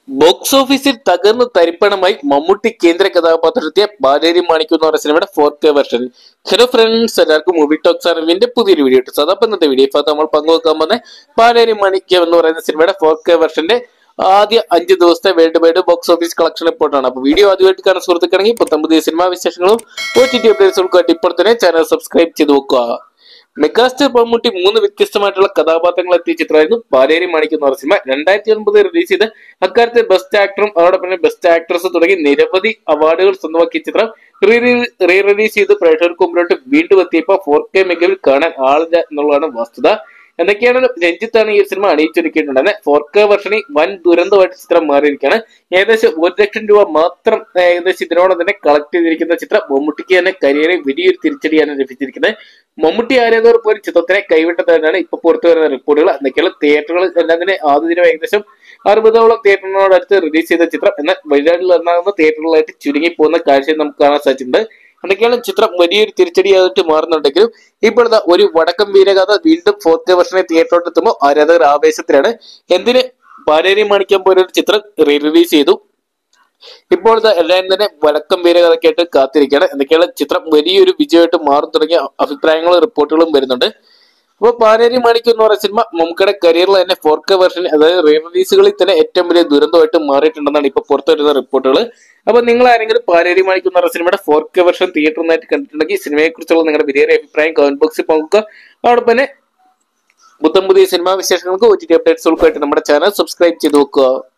Box ഓഫീസിൽ തകർന്ന് തരിപ്പണമായി മമ്മൂട്ടി കേന്ദ്ര കഥാപാത്രത്തെ പാലേരി മാണിക്യം എന്ന് പറയുന്ന സിനിമയുടെ 4K വെർഷൻ. ഹലോ ഫ്രണ്ട്സ്, എല്ലാവർക്കും മൂവി ടോക്സ് അറിവിന്റെ പുതിയൊരു വീഡിയോ ഇട്ടു. അതപ്പം ഇന്നത്തെ വീഡിയോ ഇപ്പോൾ നമ്മൾ പങ്കുവെക്കാൻ പോകുന്ന പാലേരി മാണിക്യം എന്ന് പറയുന്ന സിനിമയുടെ 4K വെർഷന്റെ ആദ്യ 5 ദിവസത്തെ world wide box office collection റിപ്പോർട്ടാണ്. അപ്പോൾ വീഡിയോ ആദ്യമായിട്ട് കാണാൻ സുഹൃത്തുക്കളെങ്കിൽ പുത്തൻ പുതിയ സിനിമാ വിശേഷങ്ങളും OTT അപ്ഡേറ്റ്സുകൾക്കായിട്ട് ഇപ്പോൾ തന്നെ ചാനൽ സബ്സ്ക്രൈബ് ചെയ്ത് വെക്കുക. മെഗാസ്റ്റാർ മമ്മൂട്ടി 3 വ്യത്യസ്തമായിട്ടുള്ള കഥാപാത്രങ്ങൾ എത്തിയ ചിത്രമായിരുന്നു പാലേരി മാണിക്യം എന്ന് പറയുന്ന സിനിമ. 2009 റിലീസ് ചെയ്ത് അക്കാലത്തെ ബെസ്റ്റ് ആക്ടറും അതോടൊപ്പം തന്നെ ബെസ്റ്റ് ആക്ട്രസ് തുടങ്ങി നിരവധി അവാർഡുകൾ സ്വന്തമാക്കിയ ചിത്രം റീ റിലീസ് ചെയ്ത് പ്രേക്ഷകർക്ക് മുമ്പിലോട്ട് വീണ്ടും എത്തിയപ്പോൾ 4K മികവിൽ കാണാൻ ആളില്ല എന്നുള്ളതാണ് വസ്തുത. എന്തൊക്കെയാണ് രഞ്ജിത്താണ് ഈ സിനിമ അണിയിച്ചൊരുക്കിയിട്ടുണ്ടെന്ന്. 4K വെർഷനിൽ വൻ ദുരന്തമായിട്ട് ചിത്രം മാറിയിരിക്കുകയാണ്. ഏകദേശം 1 ലക്ഷം രൂപ മാത്രം ഏകദേശം ഇതിനോട് തന്നെ കളക്ട് ചെയ്തിരിക്കുന്ന ചിത്രം മമ്മൂട്ടിക്ക് തന്നെ കരിയറിൽ വലിയൊരു തിരിച്ചടിയാണ് ലഭിച്ചിരിക്കുന്നത്. മമ്മൂട്ടി ആരാധകർ പോലും ചിത്രത്തിനെ കൈവിട്ടതാണ് ഇപ്പൊ പുറത്തു വരുന്ന റിപ്പോർട്ടുകൾ. എന്തൊക്കെയാണ് തിയേറ്ററുകൾ എല്ലാം തന്നെ ആദ്യ ദിനം ഏകദേശം 60ഓളം തിയേറ്ററിനോടടുത്ത് റിലീസ് ചെയ്ത ചിത്രം എന്നാൽ വയനാട്ടിൽ എറണാകുന്ന തിയേറ്ററുകളായിട്ട് ചുരുങ്ങി പോകുന്ന കാഴ്ച നമുക്ക് കാണാൻ സാധിച്ചിട്ടുണ്ട്. എന്തൊക്കെയാണ് ചിത്രം വലിയൊരു തിരിച്ചടിയായിട്ട് മാറുന്നുണ്ടെങ്കിലും ഇപ്പോഴത്തെ ഒരു വടക്കം വീരകഥ വീണ്ടും 4K വെർഷനെ തിയേറ്ററിലോട്ട് എത്തുമ്പോൾ ആരാധകർ ആവേശത്തിലാണ്. എന്തിന് പാലേരി മാണിക്യം പോലൊരു ചിത്രം റിലീസ് ചെയ്തു. ഇപ്പോഴത്തെ എല്ലാവരും തന്നെ വടക്കം വീരകഥയ്ക്കായിട്ട് കാത്തിരിക്കുകയാണ്. എന്തൊക്കെയാണ് ചിത്രം വലിയൊരു വിജയമായിട്ട് മാറും തുടങ്ങിയ അഭിപ്രായങ്ങളും റിപ്പോർട്ടുകളും വരുന്നുണ്ട്. അപ്പോൾ പാലേരി മാണിക്യം എന്ന് പറയുന്ന സിനിമ മമ്മൂക്കയുടെ കരിയറിൽ തന്നെ 4K വെർഷൻ അതായത് റീ റിലീസുകളിൽ തന്നെ ഏറ്റവും വലിയ ദുരന്തമായിട്ട് മാറിയിട്ടുണ്ടെന്നാണ് ഇപ്പൊ പുറത്തു വരുന്ന റിപ്പോർട്ടുകൾ. അപ്പൊ നിങ്ങൾ ആരെങ്കിലും പാലേരി മാണിക്യം എന്ന് പറയുന്ന സിനിമയുടെ 4K വെർഷൻ തിയേറ്ററിനായിട്ട് കണ്ടിട്ടുണ്ടെങ്കിൽ സിനിമയെ കുറിച്ചുള്ള നിങ്ങളുടെ വലിയ അഭിപ്രായം കമന്റ് ബോക്സിൽ പങ്കുക. അതോടൊപ്പം തന്നെ പുതിയ സിനിമാ വിശേഷങ്ങൾക്ക് OTT അപ്ഡേറ്റ്സുകൾക്കായിട്ട് നമ്മുടെ ചാനൽ സബ്സ്ക്രൈബ് ചെയ്ത് വെക്കുക.